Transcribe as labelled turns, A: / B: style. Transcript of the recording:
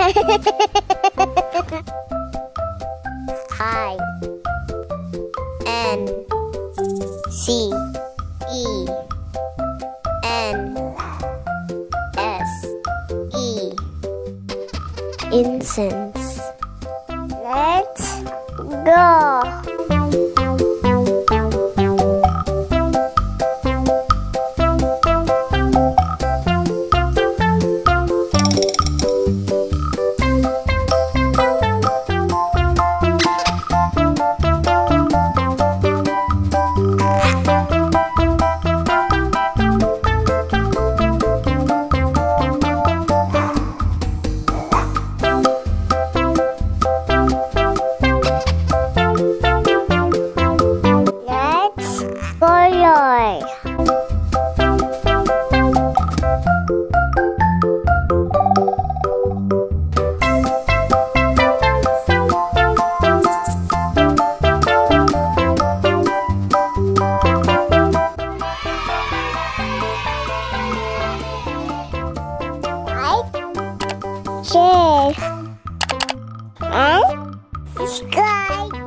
A: I N C E N S E Incense. Let's go. Boy. Share and subscribe.